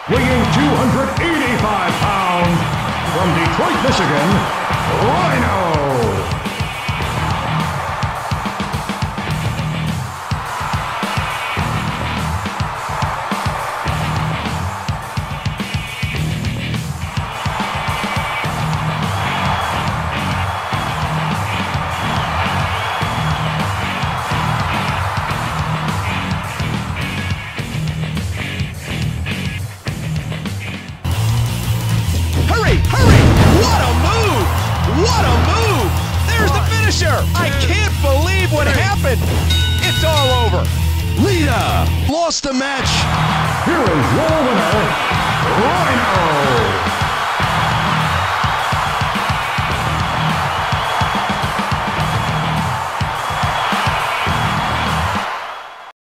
weighing 285 pounds, from Detroit, Michigan, Rhino. Hurry! Hurry! What a move! What a move! There's the finisher! I can't believe what happened! It's all over! Lita lost the match. Here is your winner, Rhino.